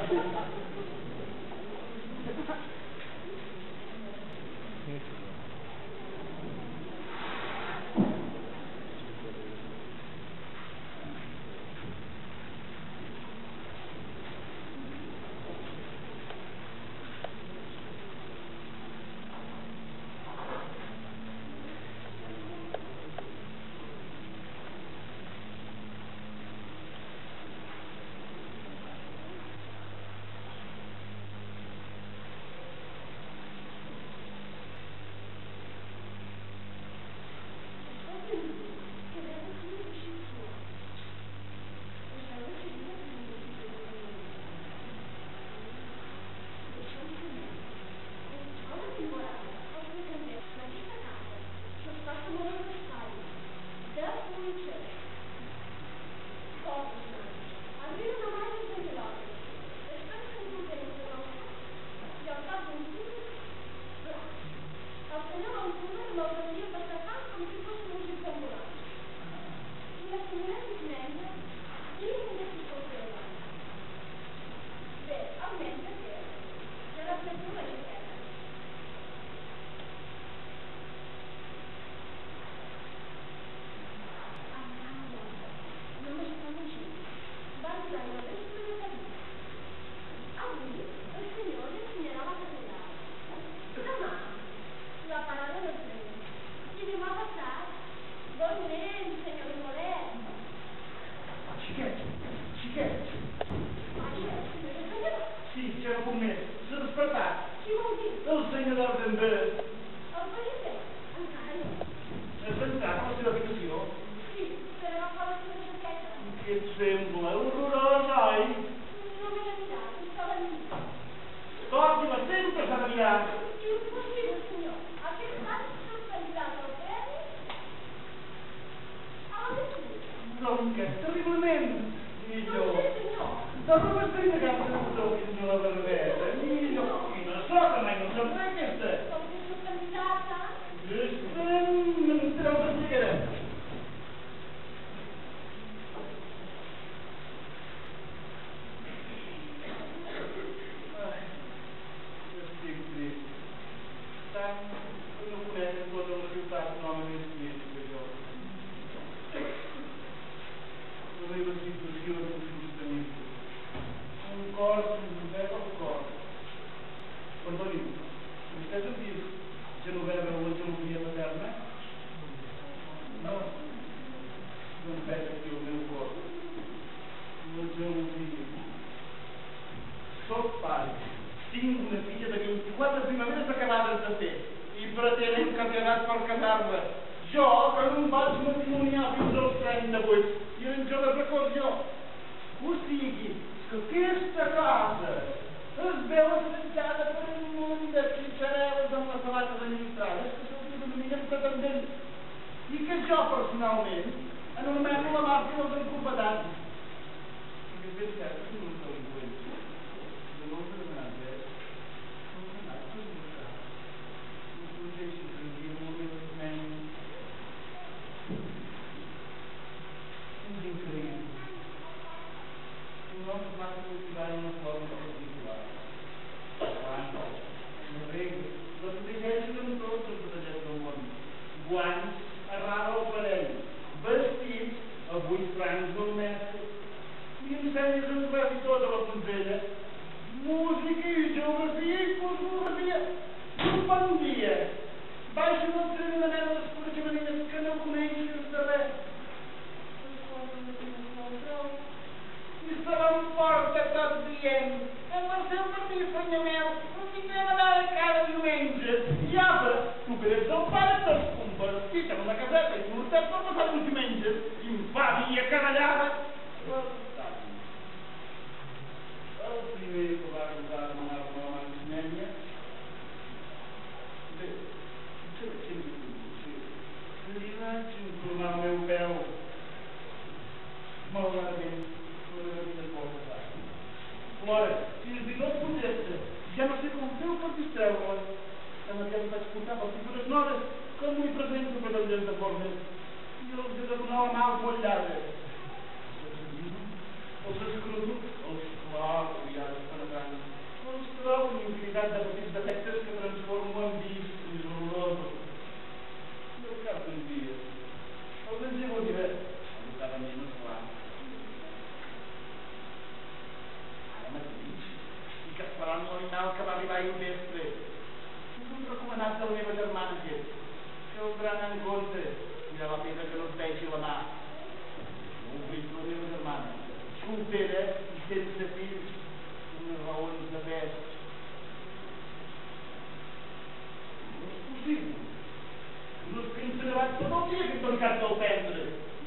Els escrotos, els claus, ja, general que va arribar ahir al vespre. És un recomanat de la meva germana aquest, que el gran en compte, mira la pedra que no et vegi la mà. No ho veig la meva germana, soltera i sense fills, unes raons de pes. No és possible. No es pensa llevat tot el dia que he tancat del prendre.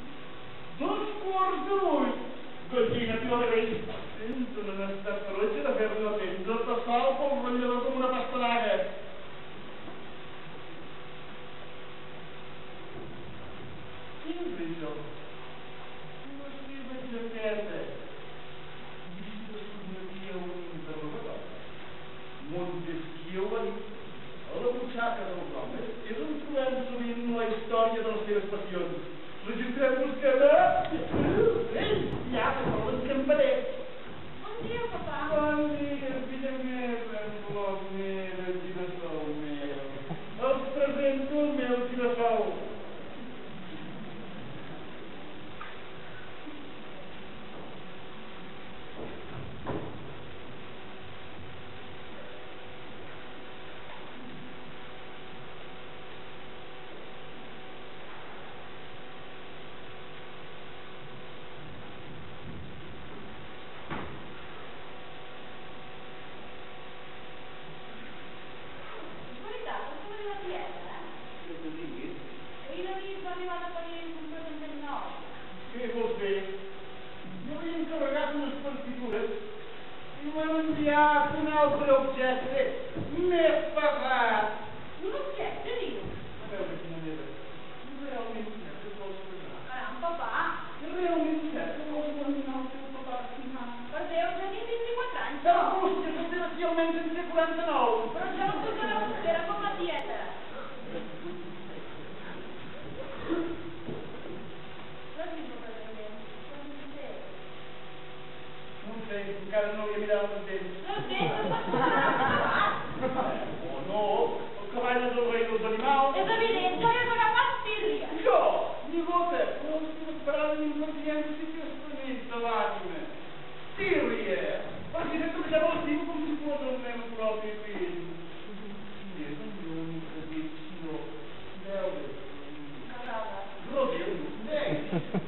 7:15. Gallina, tio de rei. Sento una necessitat ferotge de fer-li la pell de passar pel ratllador com una pastanaga. Què és això? Una seva jaqueta. I si de sotmetia un interrogatori? Montesquieu va dir: a la butxaca dels homes és on trobem sovint la història de les seves passions. Registrem-nos que ara... Ei, ja, però l'escamparé. Bon dia, papà. Bon dia, filla meva, flor meva, girassol meu. Els presento el meu girassol. Què vols fer? Jo li he encarregat unes partitures i m'han enviat un altre objecte més pesat. Un objecte, diu? A veure, quina meva. Realment cert que vols casar. Caram, papà. Realment cert que vols abandonar el teu papà estimat. Per Déu, ja tinc 24 anys. De la bústia, soltera, si almenys en té 49. Però jo no puc anar soltera com la tieta. No ho sé, encara no li he mirat els dents. Els dents? O no, el cavall és el rei dels animals. És evident que has agafat tírria. Jo, ni gota, però les teves parades impacients sí que has planit de l'ànima. Tírria, perquè sempre ja l'estimo com si fos el meu propi fill. Quin és el meu únic desig, sinó veure. Rodeu, veig.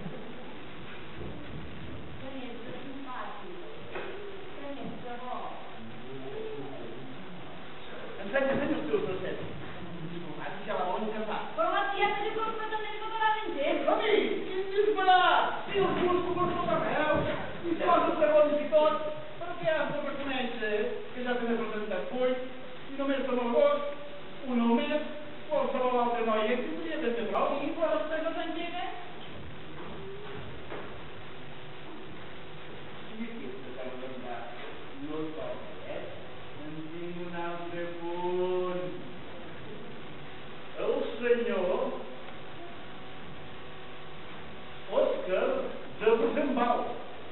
Ensenya els teus recets. Ja la volen casar. Però la tieta diu que els pretendents no quedaven gens. A mi, quin disbarat! Si els busco per tot arreu, i poso segons i tot, perquè has de reconèixer que ja te n'he presentat 8, i només de l'agost, un al mes, qualsevol altra noia que tindria ben de prou. I però després no s'engega? I aquesta casualitat no es toca, En tinc un altre punt. El senyor Òscar de Rosenbaum.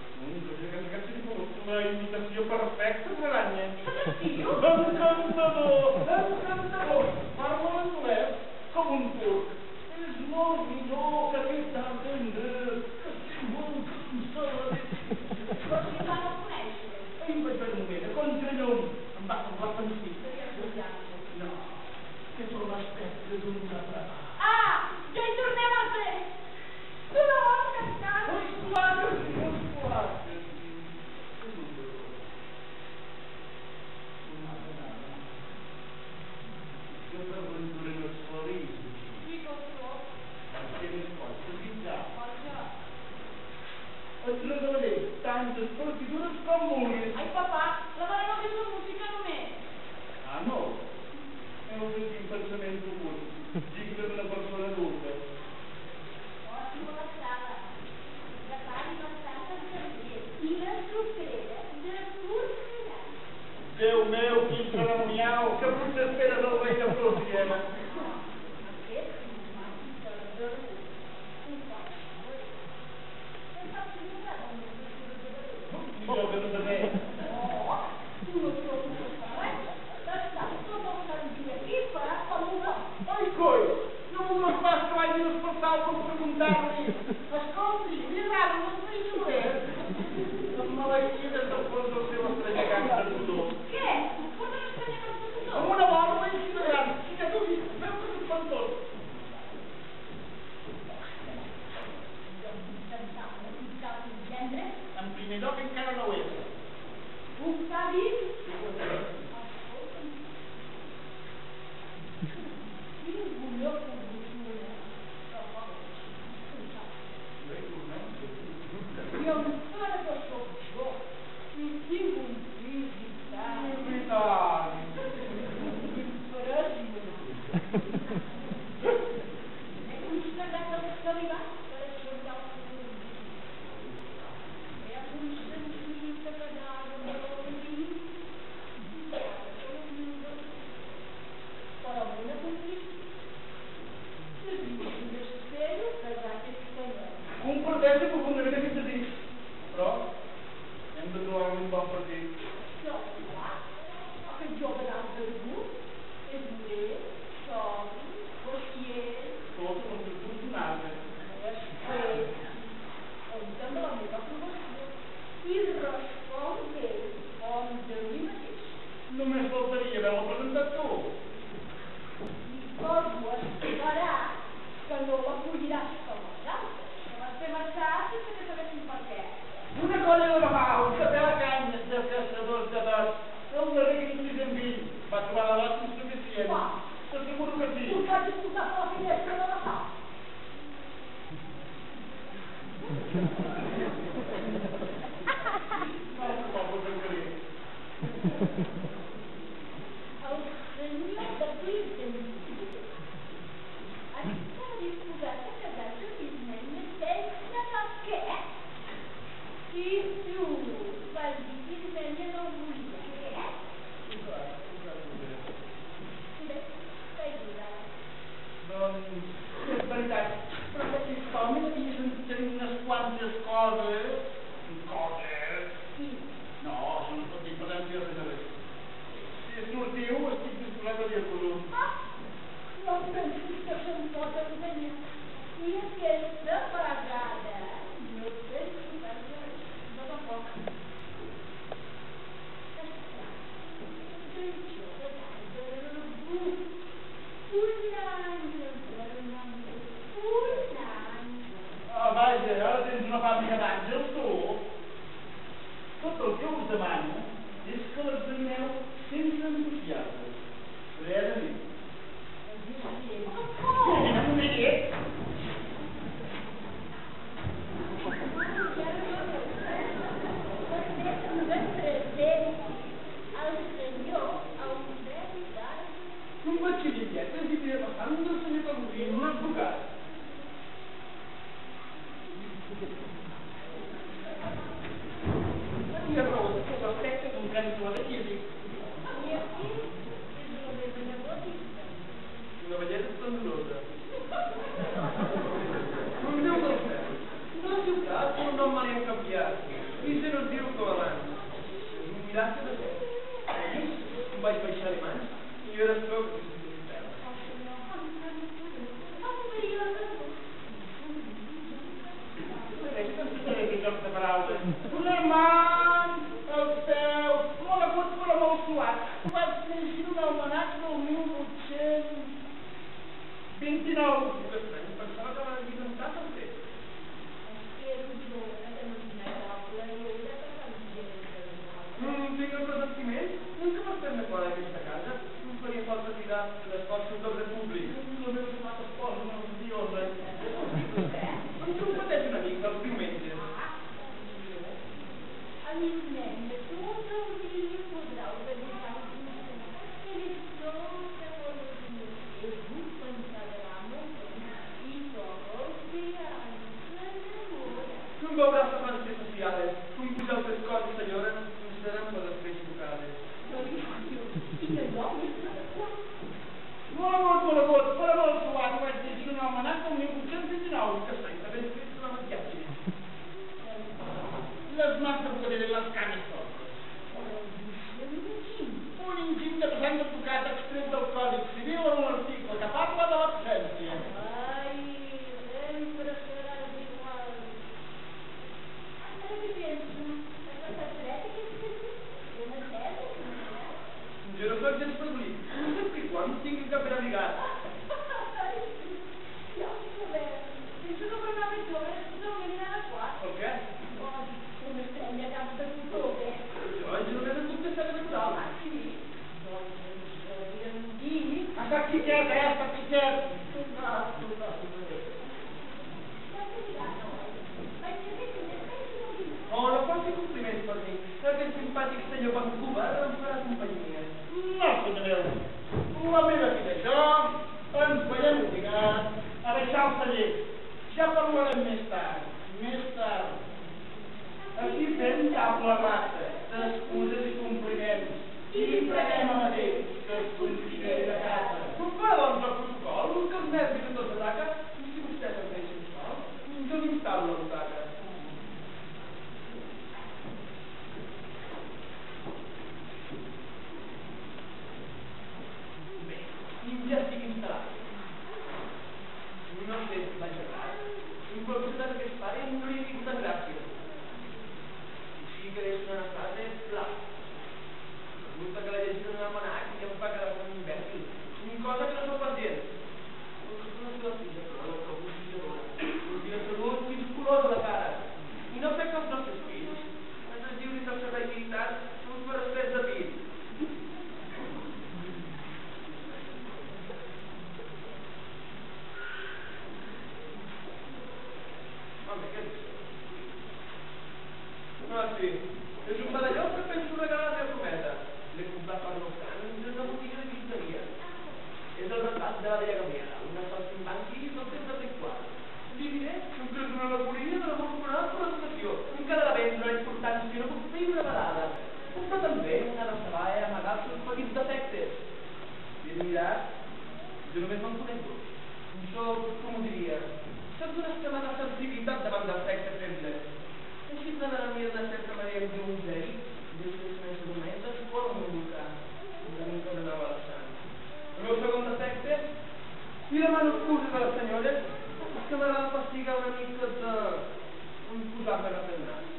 La imitació perfecta de l'aranya. Encantador, encantador. Parla l'anglès com un turc. És molt millor que aquest d'entendre, que estic molt cansat. Però si encara no el coneixes. Ahir vaig veure un moment, a contrallum, em va semblar pensiu. No, que són l'aspecte d'un altre. Ah, ja hi tornem a ser. No, que encara. Els quadres i els quadres. Jo t'aventuré no és feliç. Sí que ho soc. Què més pots desitjar? Vaja. Et regalaré tantes partitures com vulguis. Ai, papà, la mare no diu la música només. Ah, no? Heus de quin pensament profund. Digne d'una persona adulta. Oh, estic molt estada. Prepari bastant encerter. I la sofrera de porcellana. Déu meu, quin ceremonial, que potser esperes el rei de Prússia. Aquest és un màgic de l'ordre. Un poc. Què saps si no saps on és el Jo que no sé. Oh, tu no sou un restaurant. T'estàs tot el sant dia aquí parat com un gos. Ai, coi, no voldràs pas que vagi despertar per preguntar-li. Escolti, li agraden les fritures? Amb maleïda des del fons del seu estranyegant de cotó. Què? Un El senyor de Clinton està disposat a casar-se amb Ismènia sense no què? Si tu vas dir que Ismènia no ho volia, què? Ho saps bé. Sí, bé, t'he ajudat. Doncs, és veritat, però d'aquest home n'havia sentit a dir unes quantes coses. Sí. No, això no es pot dir, per tant, jo res a res. Si és sortiu, estic disposat a dir-vos-ho. No pensis que se'm pot enganyar. I aquesta vegada no penso perdre res. No tampoc. Esclar, del jove d'Alba, un any enfermament, un any. Vaja, ara tens una fàbrica d'àngels, tu. Tot el que us demano és que l'examineu sense entusiasme, fredament. Un amiguet. Un batxiller en lletres i feia bastant del senyor Calgurí, un advocat. I a raó de tot aspecte d'un cançó de químic. Una bellesa esplendorosa. Un déu del cel. La ciutat té un nom mal canviat i se no es diu com abans. És un miracle de tot. Ahir em vaig baixar de mans i jo era tot l'infern. Deixa que ens faré aquest joc de paraules. Les mans, els peus, molt agut però molt suat. Vaig llegir un almanac del 1829. Que estrany, pensava que l'havia inventat el fet. Tinc el presentiment que per fer-me fora d'aquesta casa em faria falta tirar l'esforços d'ordre públic. La meva tomata es posa molt odiosa. Em trompeteix una mica els diumenges. A mi nena, tot el dia podrà organitzar un concert que li toca con els meus pensaramo y todo el piano s'enamora. Tu em veuràs les mans especiales. Tu em puja altres coses, senyora, no seran per les peix tocades. I allò és adequat. Molt agut, però molt suat. Vaig llegir un almanac del 1829. Que estrany, també escrit la maquiatge. Les mans de poder les cames totes. Un enginy de present advocat extret del Còdic Civil en un article que parla de l'absència. Ai, sempre seràs igual. Ara què penso? Has estat fred aquest matí? Una seda? Jo no soc gens presorit. Sempre i quan tingui cap ben abrigat. Ja ho sabem. Penso que per anar més jove és totalment inadequat. Per què? Una estrella cap de cotó, bé. Jo generalment em puc deixar de natural. Sí? Doncs ens podríem dir... Està xiquet, està xiquet. Ja t'he mirat, no? Vaig saber que més Oh, no faci compliments per mi. Aquest simpàtic senyor Vancouver em farà companyia. No, senyor meu. La meva filla i jo ens veiem obligats a deixar el celler. Ja parlarem més tard. Aquí fem tabla rasa, d'excuses i compliments. I preguem a Déu que es consideri de casa. Va, doncs, el protocol, mirar, jo només me'n conec dos. Soc, com ho diria, soc d'una extremada sensibilitat davant del sexe feble. Així que de mi una certa manera de un vell, des que els meus moments es poden invocar, de mi que donava la sang. El meu segon defecte, i demano excuses a les senyores, és que m'agrada fastigar una mica de posar-me a fer el nas.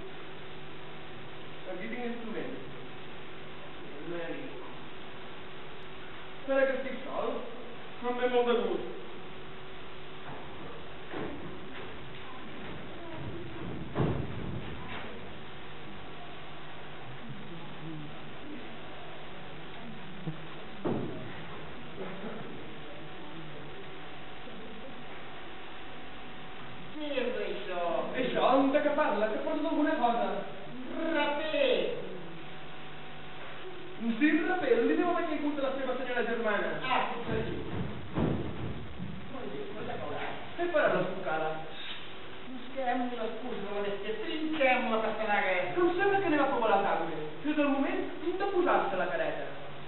Aquí tinc instruments. Espera que estic sol, em ve molt de gust. Què és això? Això, de què parla? Que porta alguna cosa? Raper! Sí, raper, li deu haver caigut a la seva senyora germana. Ah, potser sí. Molt bé, no t'acaurà. Què farà la sucada? Busquem l'excusa de la bèstia, trinquem la pastanaga. Que em sembla que anem a provar la carn. És el moment de posar-se la careta.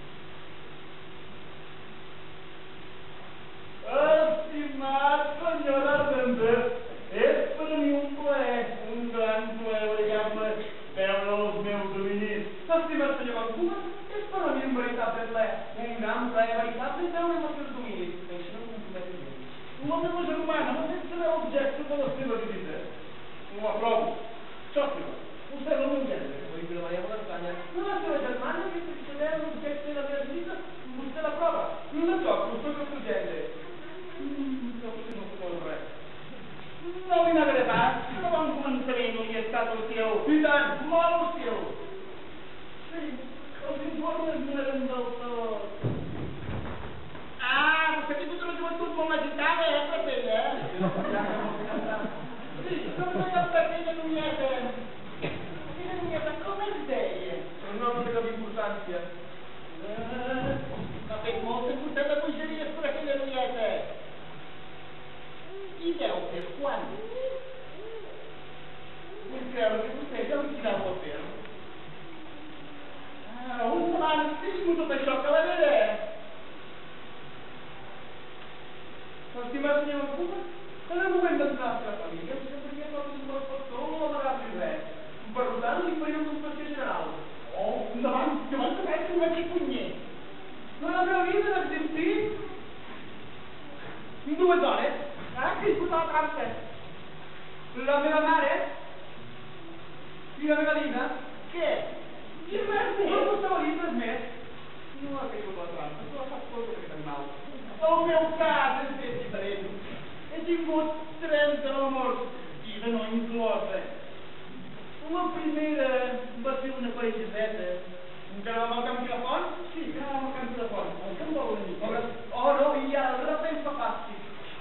Estimat senyor Ardenter, és per a mi un plaer, un gran plaer veritable, veure els meus dominis. Estimat senyor Vancouver, és per a mi un veritable plaer, un gran plaer veritable veure els seus dominis. Això no compromet gens. La meva germana m'ha fet saber l'objecte de la seva visita. No l'aprovo. Sòcio, vostè no m'enganya. Ho dic de manera molt estranya. La seva germana m'ha fet saber l'objecte de la meva visita. Vostè l'aprova. No toco, soc el seu gènere. No suposo res. No li n'ha agradat, que bon començament li ha estat el seu. I tant, molt hostil. Sí, els informes no eren del tot. Ah, vostè ha tingut una joventut molt agitada, Trapella? Sí, com deia Trapella Núñez. Aquella Núñez, com es deia? No té cap importància. M'ha fet molta vostè de bogeries per aquella Núñez. I deu fer quan? Vull creure que vostè ja li tirava el fer. Un davant, expliqui'm tot això, que la vera. Estimat senyor Vancouver, en el moment d'entrar a la seva família, vostè tenia coses amb el factor o amagar-li res. Per tant, li faria una inspecció general. Oh, endavant, que m'han tocat que ho vaig punyer. La meva vida ha existit 2 hores. Ah, que disputa la trampa. La meva mare i la meva Lina. Què? I res No més? costava dir res més. No ha caigut la trampa, no ha fet tot aquest animal. El meu cas és ben diferent. He tingut 30 amors, i de no inclosa. La primera va ser una parelleseta. Encara amb el camp de font? Sí, que anàvem al camp de font, al camp de l'Unió. Oh, no, i el repent fa fàstic.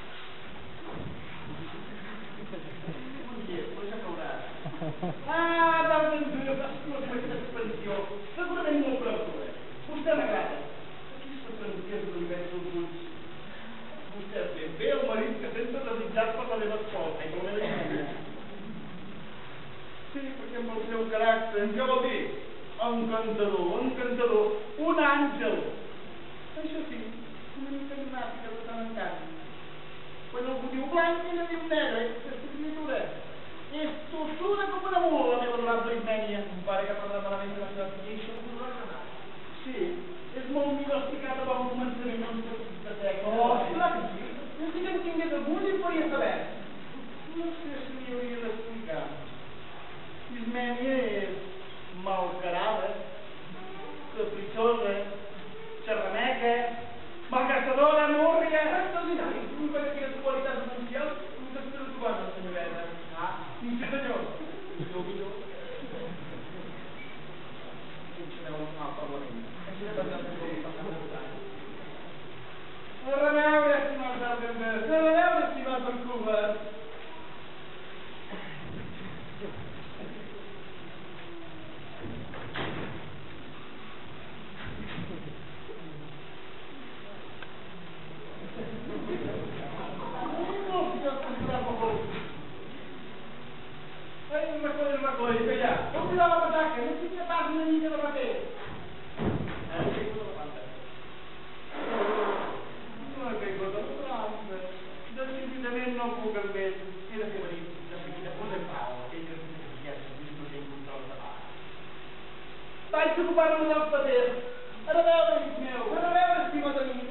Ah, doncs ens ho fas aquesta expansió. Segurament molt pròxima. Vostè m'agrada. Aquesta transició de l'univers dels ulls. Vostè és ben bé el marit que sempre ha desitjat per la meva esposa i per la meva família. Sí, perquè amb el seu caràcter, què vol dir? Encantador, encantador. Un àngel. Això sí, una mica llumàtica de tant en tant. Quan algú diu blanc, ella diu negre. Aquesta criatura és tossuda com una mula, la meva adorable Ismènia. Un pare que parla malament de la seva filla i això no podrà anar. Sí, és molt diagnosticat a bon començament, no ens pot de sexe. Oh, clar que sí. No sé que en tingués algun i faria saber. No sé si m'hi hauria d'explicar. Ismènia és malcarada, capritxosa, xerrameca, malgastadora, múrria. Extraordinari. Un per aquelles qualitats essencials que espero trobar en la senyoreta. Ah, Sí, senyor. millor. Funcioneu al Parlament. Això és bastant A reveure, estimat Ardenberg. A reveure, estimat Vancouver. Pater. Ara a veure, amic meu. Ara a veure, estimat amic.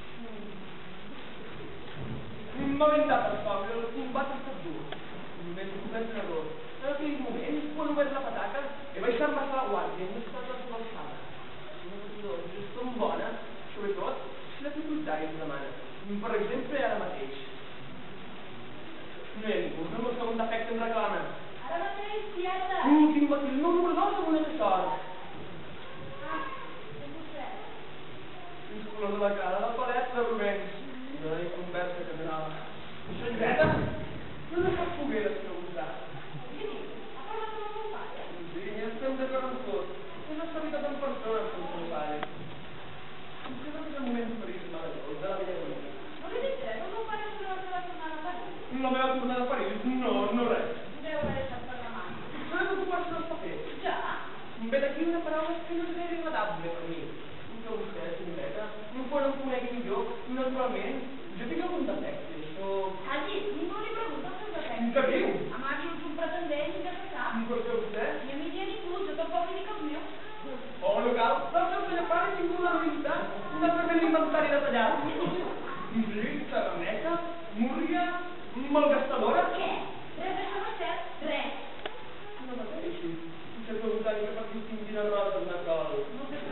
M'ha vendat el poble, el combat ha estat dur. Només un entrenador. En aquell moment, quan he obert la pataca, he baixat massa la guàrdia i no he estat a la seva alçada. Una mesura de gest tan bona, sobretot, si la facultat ens demana. Per exemple, ara mateix. No hi ha ningú, no el segon defecte em reclama. Ara mateix, tieta. L'últim matí, el meu número 2 amb una de sort. Ah, és vostè. Fins color de la cara, la paleta de Rubens. No hi conversa que anava. Senyoreta, no de cap foguera, si no gustar. Què dius? Ha parlat amb el meu pare? Sí, ja estem d'acord amb tot. És la veritat en persona, el seu pare. Em sembla que és el moment feliç de la vella Domina. No li dic res, el meu pare és la seva tornada a París. La meva tornada a París? No, no res. Deu haver deixat per la mà. S'ha d'ocupar-se dels papers. Ja? Ve d'aquí una paraula que no és gaire agradable per mi. Que vostè, senyoreta, quan em conegui millor, naturalment, jo tinc algun defecte, això... Allí, ningú li pregunta els seus defectes. Què diu? A màquins un pretendent, ja se sap. Per què vostè? Ni a mi ni a ningú, jo tampoc li dic els meus. Oh, no cal. El seu senyor pare ha tingut una habilitat, una pròpia inventari detallat. Llit, saraneta, múrria, malgastadora... Què? Res d'això no és cert? Res. No mateixi. Potser preguntant que per distingir les rodes d'una col. No sé res.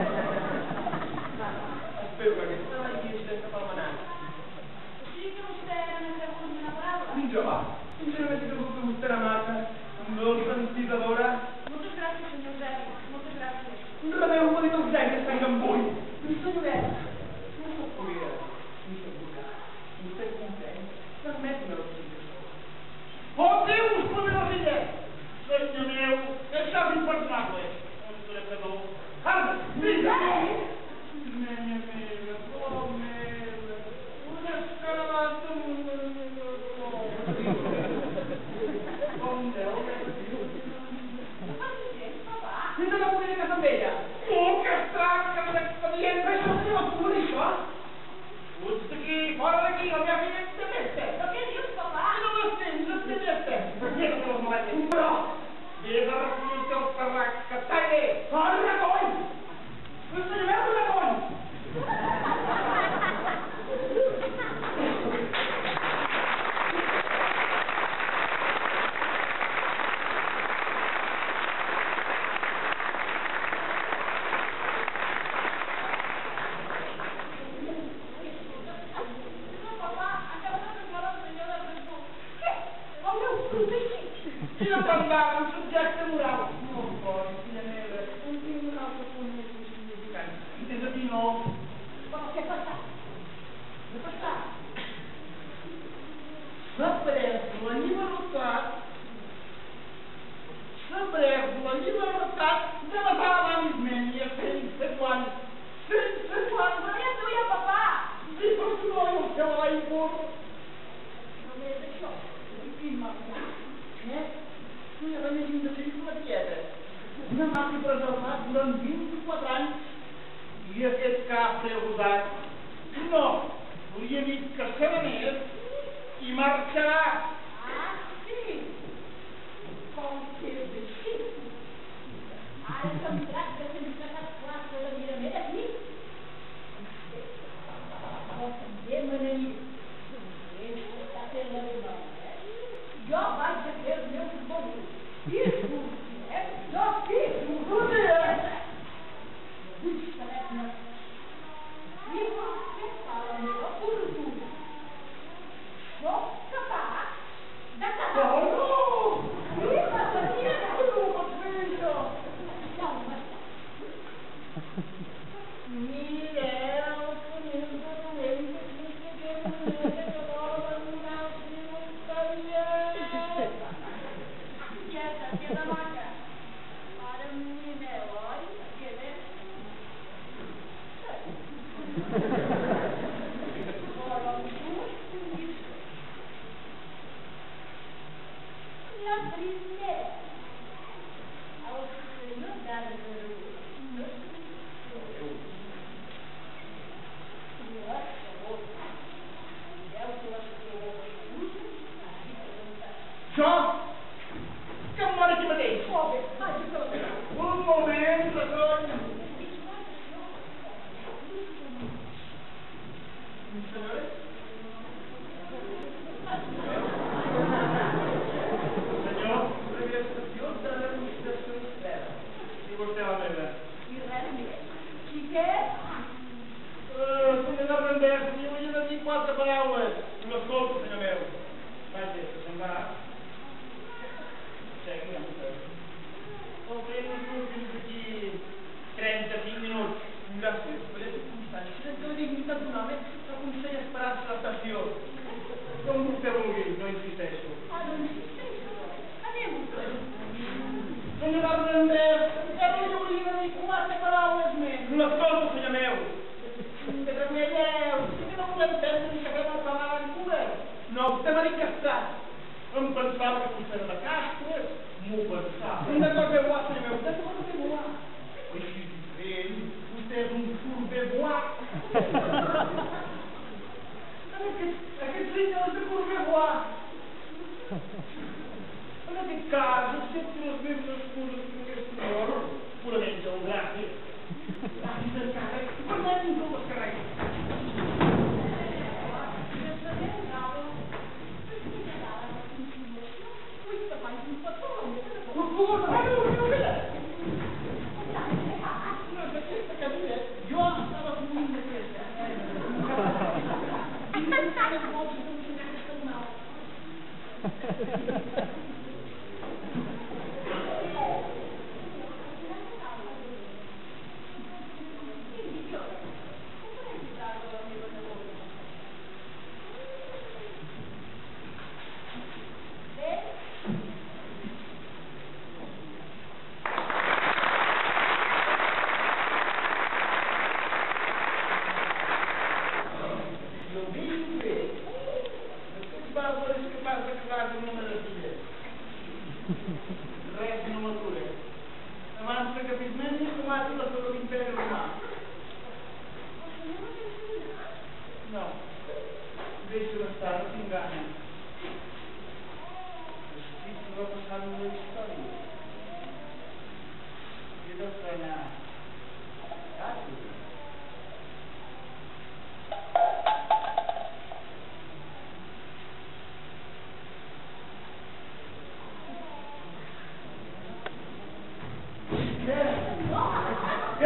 Espero que aquesta la llegeixi sense palmenant. O sigui que vostè no en creu ni una paraula? Jo, sincerament he cregut que vostè era massa, dolça, encitadora. Moltes gràcies, senyor Eusebi. Moltes gràcies. Rebeu m'ha dit Eusebi, Sant Gambull. Senyoreta, no soc foguera, ni soc vulgar. Vostè comprèn? Permet-me l'explicació. Oh, Déus, poderosilla! Senyor meu, això és imperdonable. Un trepador. Carme, vinga! Menya meva, flor meva, una escarabata amb una meva flor. Com Déu, si no la podria casar amb ella. Oh, que estrany, que l'expedient. Això no va poder, això. Fuig d'aquí, fora d'aquí, la meva filla té peste. Però què dius, papà? No l'estens, no té peste. Mira que les maletes. Però, vés a recollir el teu carrac, que està bé. Fora de coll! No se veu de coll! Quina pandada, un subjecte moral. No, coi, filla meva, un tinc un altre punt més insignificant. I des d'aquí no. Però què ha passat? Què ha passat? S'ha pres la llibertat de matar l'Anis Mènia sense guants. Sense guants. Però ja duia, papà! Sí, però si no, el seu a l'impur. Només això. I m'ha... Què? No hi ha res més indecent que una tieta. Una màquina preservat durant 24 anys i aquest cafre abusat. No, li he dit que se n'anés i marxarà. Ah, sí? Com que és així? Ara que em tracta sense cap classe de mirament aquí? Però també me n'aniré. Està fent la meva, Jo vaig a fer el meu futbol. I sortirem d'aquí. Sortirem. Vull saber-ne. I què fa la meva fortuna? Soc capaç de casar. Oh, no! Sí, la tenia. No pots fer això. Ja ho vaig. Mireu, senyors de Rubén, que que vol abandonar el seu taller. Quieta, quieta, maca. Ara em mireu, oi? Que bé? Però amb dues condicions. La primera, el senyor d'Argerú no és Jo? Que em mor aquí mateix. molt bé, vagi que la teva. Un moment, recoll.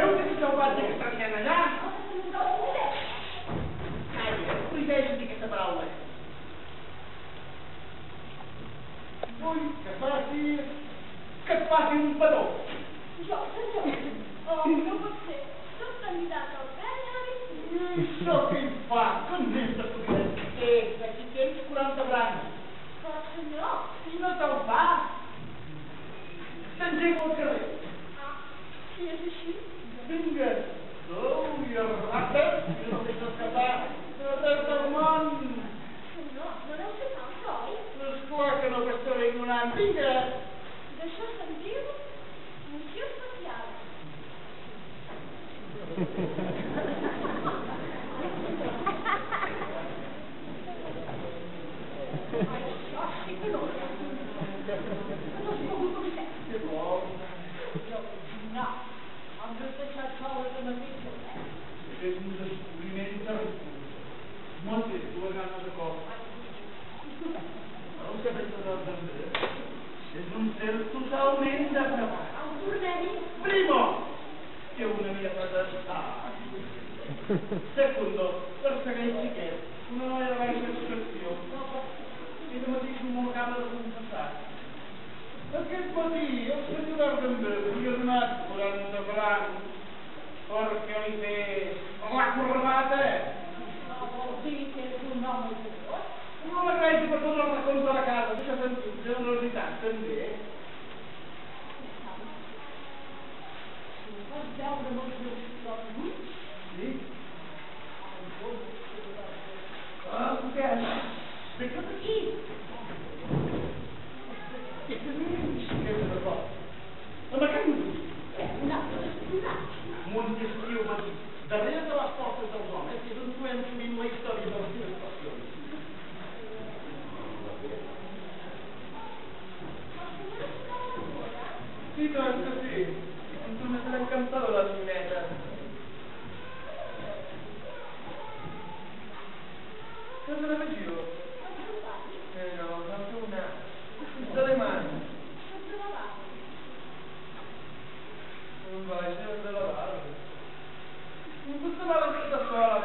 veu que això va que està mirant allà? No, Calla, prohibeixo dir aquesta paraula. Vull que et faci un petó. jo, senyor. Oh, no pot ser. Soc candidat al premi. I això què hi fa? Que més d'estupidesa que és? Aquí tens 40 brancs. Però, senyor. I no te'l fa? T'engego al carrer. Ah, si és així. Vinga, sou i arraques, i no deixes escapar de res del món. Senyor, no deu ser tant, oi? Esclar que no, que estaré ignorant. Vinga! D'això se'n diu moció especial. Ai, això sí que no. No es pogut vostè. Què vols? No, em has deixat sola de mateix, És un descobriment terrible. No té dues ganes de cor. El que veig dels Andrés és un ser totalment depravat. El tornem-hi. Primo, que una mierda d'estar. Segundo, persegueix xiquet, una noia de baixa extracció. I de mateix m'ho acaba de confessar. Aquest matí el senyor d'Ardenberg li ha donat 40 francs perquè li fes la corbata. No vol dir que és un home generós? No l'agraeixo per tots els racons de la casa, deixa sentir, generositat també. Si ho vas veure amb els meus ulls, Sí? el gos que ho vas veure. Ah, poquet. Ve cap aquí. Que tenim xiqueta de cop. Amb aquest munt. Un altre espionatge. Montesquieu va dir, darrere de les portes dels homes és on trobem sovint la història de les seves passions. Sí, doncs que sí. Ens una serà encantadora, la nineta. Què és de regió? No, no sé una. És d'alemany. Soc de la base. Vaja, de la base. No pot ser mal aquesta sola,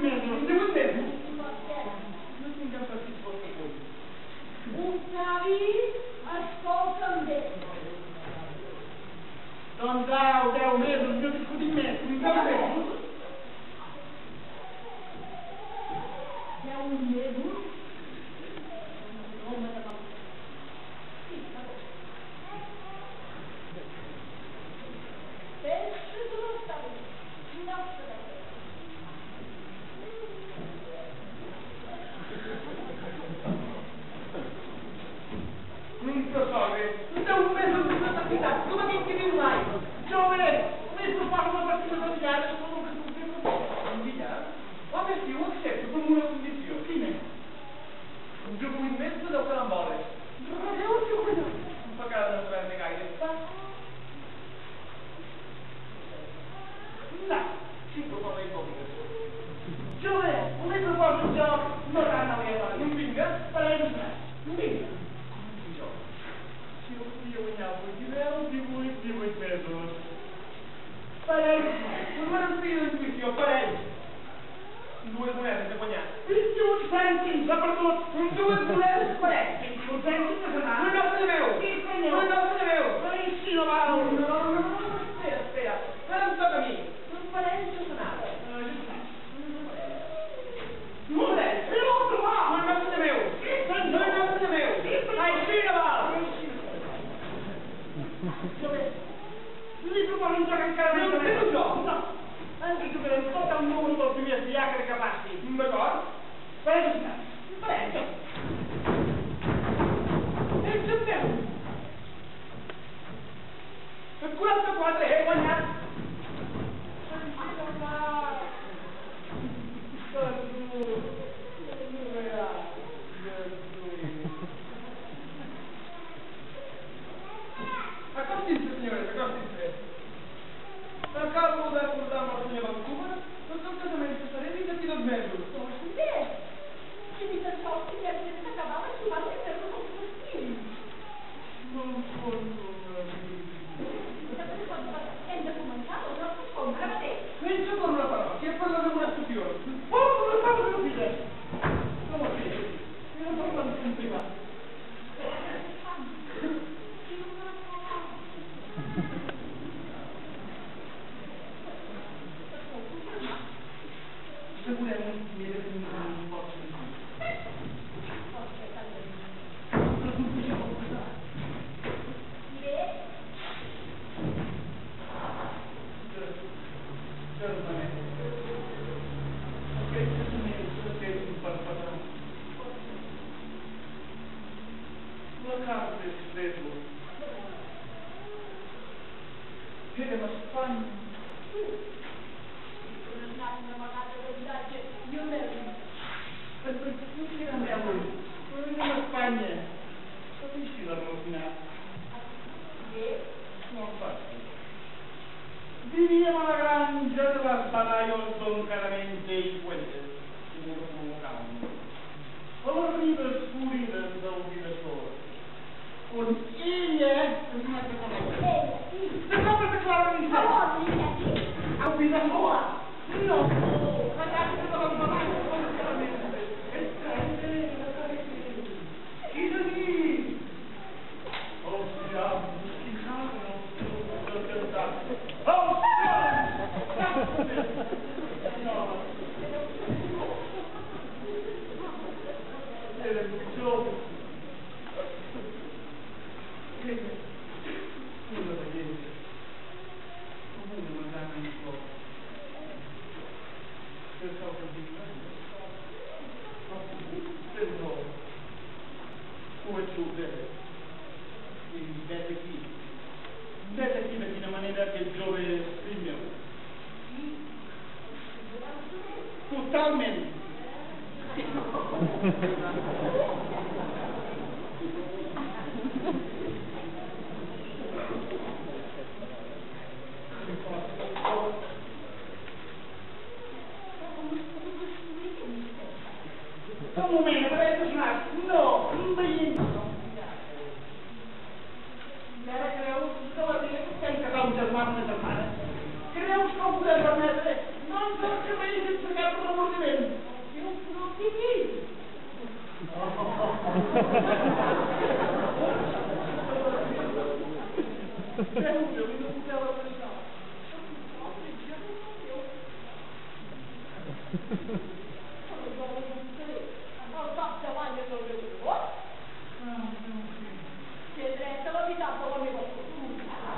mesos. 18 mesos? No tinc cap resposta por. Octavi, escolta'm bé. Doncs au, 10 mesos, no discutim més. 10 mesos. 10 mesos? Home de mal. Sí, està bé. Pensa-t'ho, Octavi. No serà bé. Però salve, 10 mesos de necessitat, com a que diu mai. Jove, més proposa una partida de llarg, com que tu fes un billar. Home, si ho accepto com una condició, quina? Jo vull més de 10 caramboles. Rebeu, tio, colló. Un pecat de saber-ne gaire. Va. No, si proposa i còmiques. Jove, li proposo un joc no tan aleatori. Vinga, parem-nos més. Vinga. Si el podia guanyar 18 mesos. Parell, una mentida d'intuïció, parell. 2 monedes de guanyar. 21 cèntims, ha perdut. 2 monedes parell. 21 cèntims de setmana. No, senyor meu. Sí, senyor. No, senyor meu. Ai, si no val. No, espera. Ara em toca a mi. Un parell de setmana. Un parell. No, va. No, senyor meu. No, senyor meu. Ai, sí, no val. Li proposo un joc encara més de més. No. Ens jugarem tot el número del primer fiacre que passi. D'acord? Parell. Ets en 10. 44, he guanyat. Acostin-se, senyores, acostin-se. Acabo d'acordar amb el senyor Vancouver doncs el casament que faré d'aquí 2 mesos. Doncs bé, si ni tan sols tinguem temps d'acabar de trobar i fer-nos els vestits. No em fondo una mica. Hem de començar les nostres compres ara mateix. Pensa per una parròquia, per les amonestacions. Oh, una cosa no filla. No ho sé. Jo no parlo en privat. Segurament m'he de tenir un poc sentit. I bé? Germanet. Aquest casament s'ha fet per pagar. La carta és feble. Érem a Espanya. Una vegada de viatge i un meu. Érem a Espanya. Tot així de relacionat. Bé? Molt fàcil. Vivíem a la granja de las Badallos don Caramento y Fuentes, como lo convocaven. A les ribes florides del Vidassor, on ella tenia que conèixer. Ella, sí. De com es declara A l'incert? on ella, sí? Al Vidassor. No, la casa de les Badallos don Caramento. És a dir, els diables fijaven els seus representats. Els era pitjor. Una bellesa. Com una madama en flor. Que és el que dic, però ho ets soltera. I vet aquí. Vet aquí de quina manera aquest jove és fill meu. Totalment. Un moment, a veure, personat. No, veient. I ara creus que la vida que estem casar un germà amb una germana? Creus que ho podem permetre? No ens el que veiem sense cap remordiment.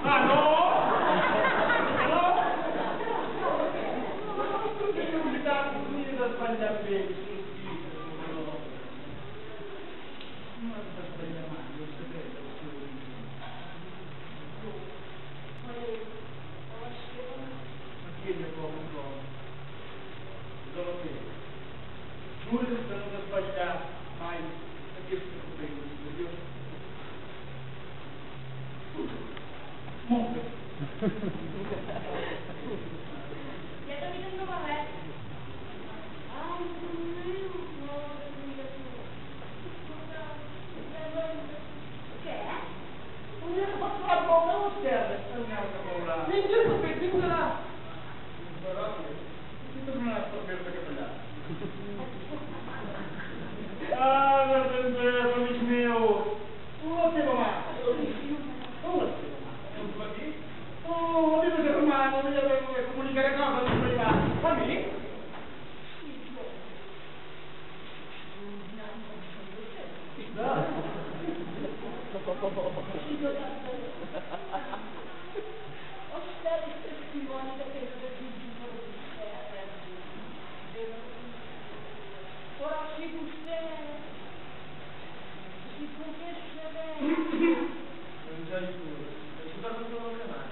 Ah, no? No? Che curiosità, finire da sbagliare bene, ma sta sbagliando, lo segreto, ma chiedi un po' un po'. Solo te. Giuro che non da sbagliare mai, perché sto bene, io. Monte. Dietro mi sento vabbè. Ah, che è? Non mi ha fatto la paura, non serve. Non mi ha fatto paura. Mi cerco che piccola. Guardate, questo non è una scoperta che tagliare. Ah, guarda, amici mio. Non lo devo mai. Oh, ho detto che romano, non gli avevo comunicare cosa, non mi va. Fammi? Ora si può essere. Non c'è di cuore, è stato tutto lo che mai.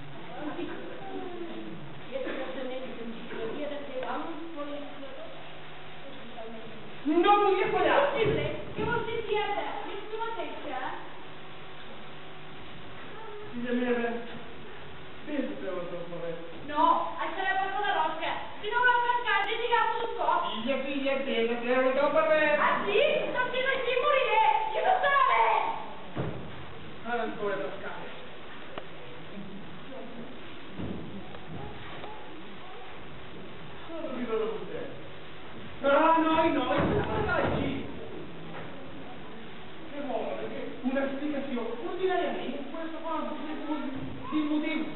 Non mi è pagato! Che você chiede? Nessuna teccia? Si deve bene se lo so fare. No, hai passato la rocca. Se non la cascate, ti capo tutto. Figlia, bene, se lo devo fare. Ah sì? Non ti vai a morire! Chi lo sabe? Non ancora da scale. Sono qui loro con te. Ah, noi, ragazzi! Che vuole? Perché una spiegazione. Ordinariamente, questo qua non è di motivo.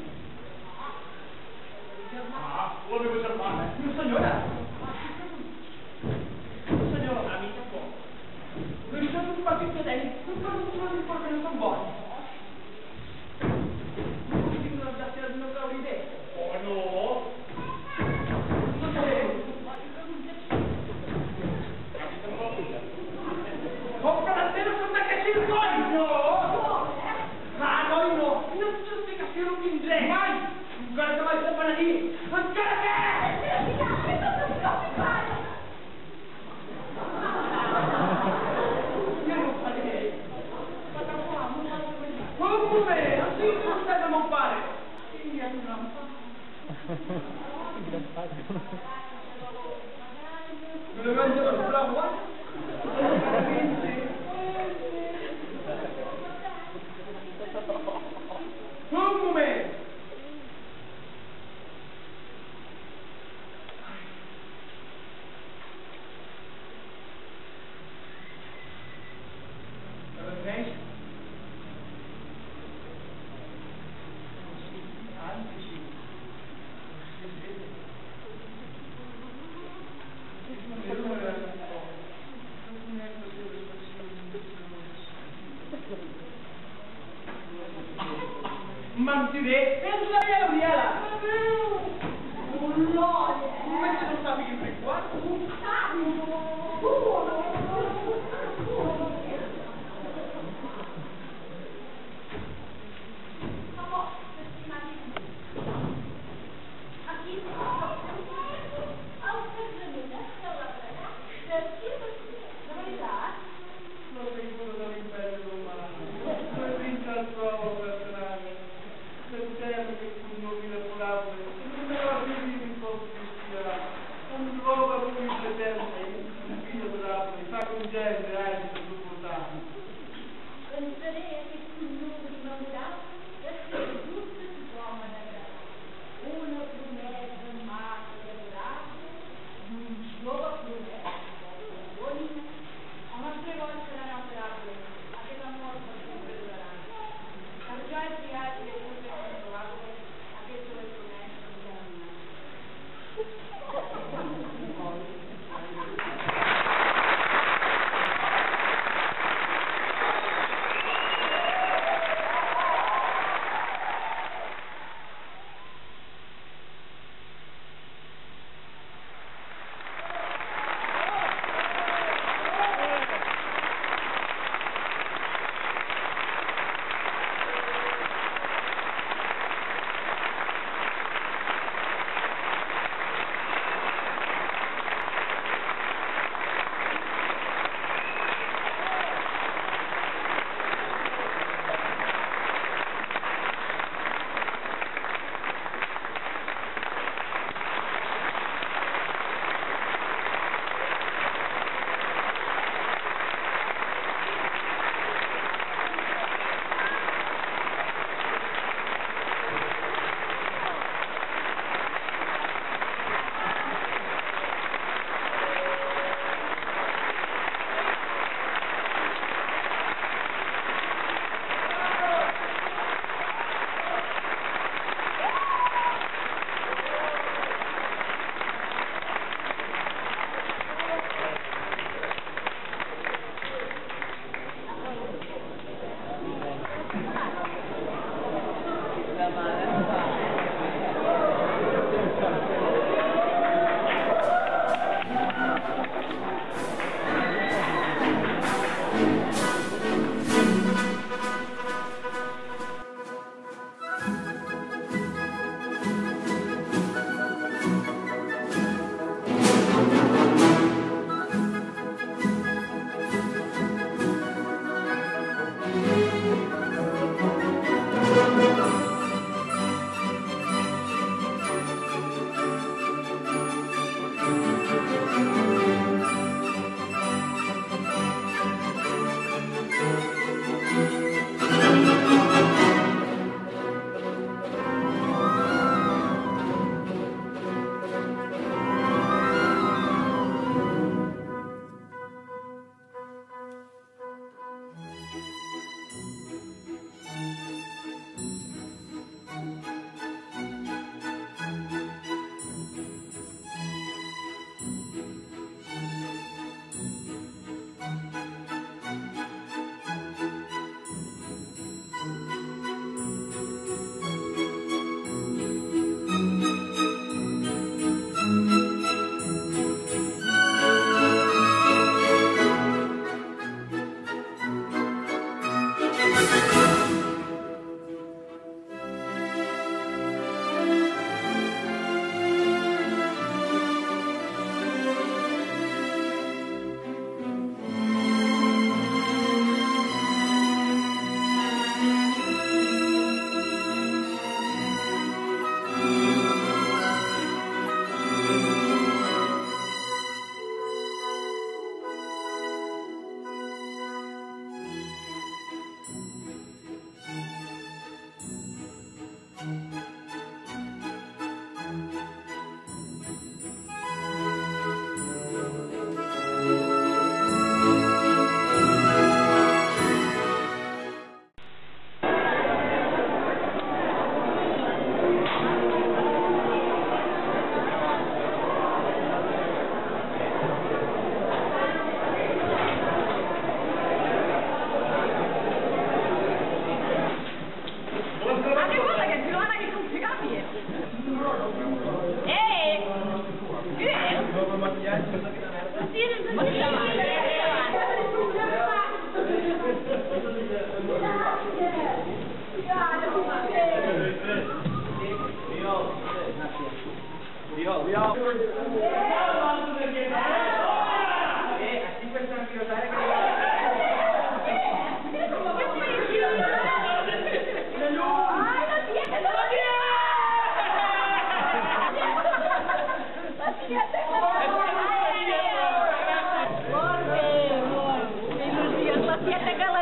Ah, lo devo fermare. Signora, amica può. Non sono un partito dei, non sono un partito non sono buoni. Non ti non darti la un'idea. Oh no! Non so. Compra la tela sotto che si no! Ah, noi no! Non c'è spiegazione più in genere! Mai! Ancora che vai sempre lì! Ancora che! Io non farei! Ma da qua, non faccio così! Come? Sì, non serve non fare! Sì, non lo vedo per bravo, un momento! Ma ti vede? E la Gabriela! Un lode! Come se non sapevi che sei qua? Un Lo sei pure dall'impero romano, non è vinto il tuo personale, per te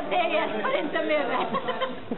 Matèries, aparentament.